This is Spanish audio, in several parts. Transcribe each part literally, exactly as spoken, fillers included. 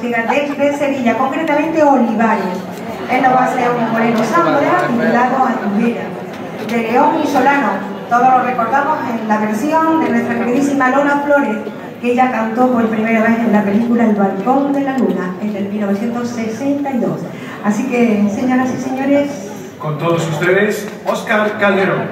de, de Sevilla, concretamente Olivares. Él nos va a hacer un moreno Zamora titulado Atubera, de León y Solano. Todos lo recordamos en la versión de nuestra queridísima Lola Flores, que ella cantó por primera vez en la película El balcón de la luna, en el mil novecientos sesenta y dos. Así que, señoras y señores... Con todos ustedes, Óscar Calderón.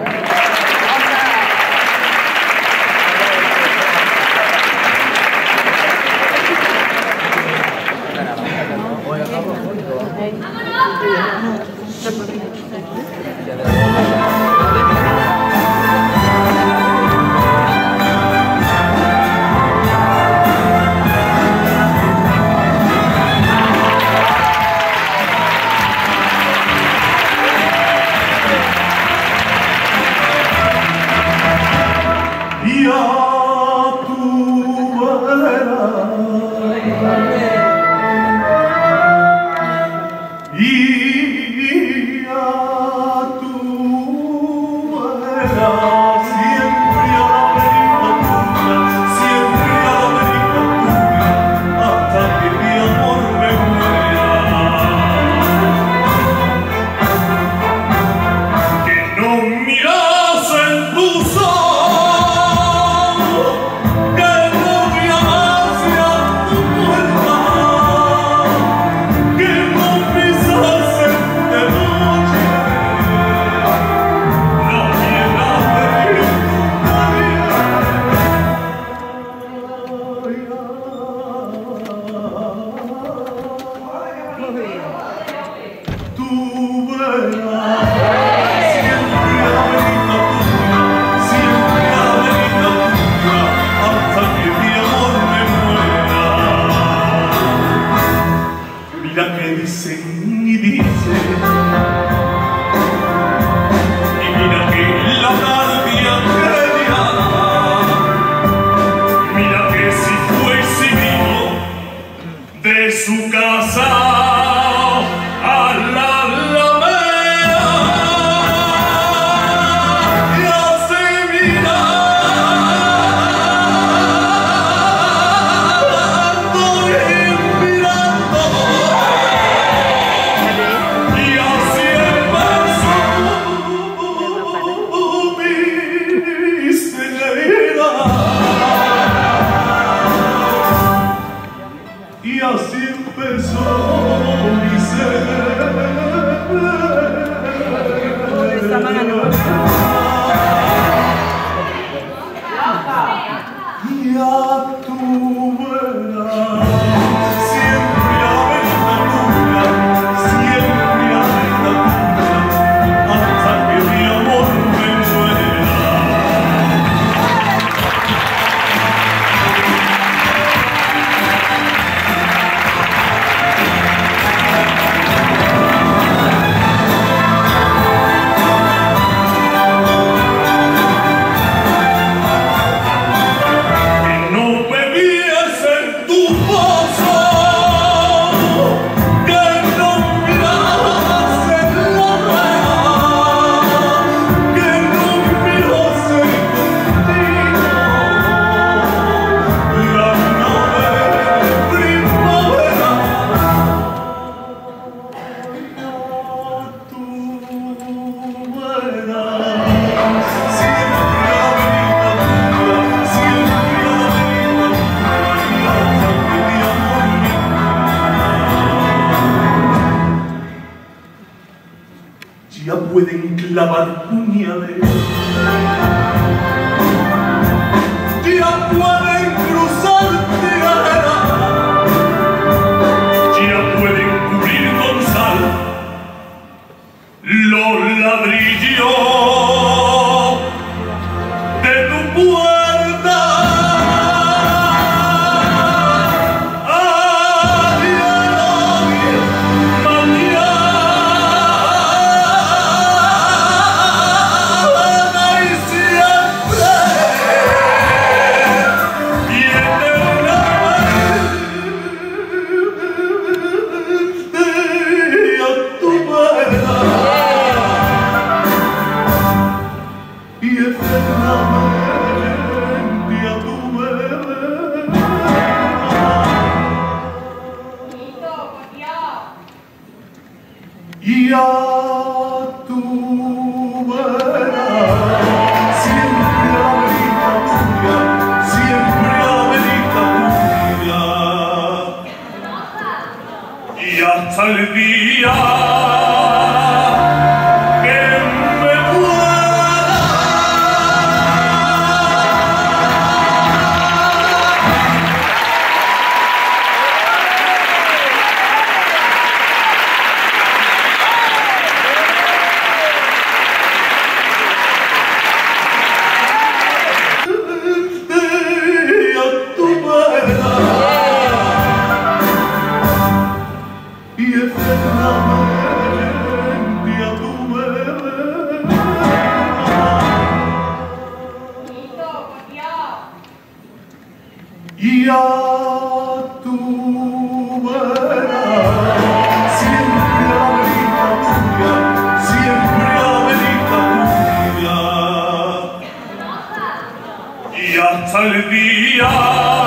Ya pueden clavar puñales, ya pueden cruzar tierra, ya pueden cubrir con sal los ladrillos de tu puerta. Yeah. a tu vera, siempre a la verita tuya, siempre a la verita tuya, y hasta el día que me muera. Y eternamente a tu vera, y a tu vera, siempre a la verita tuya, siempre a la verita tuya, y hasta el día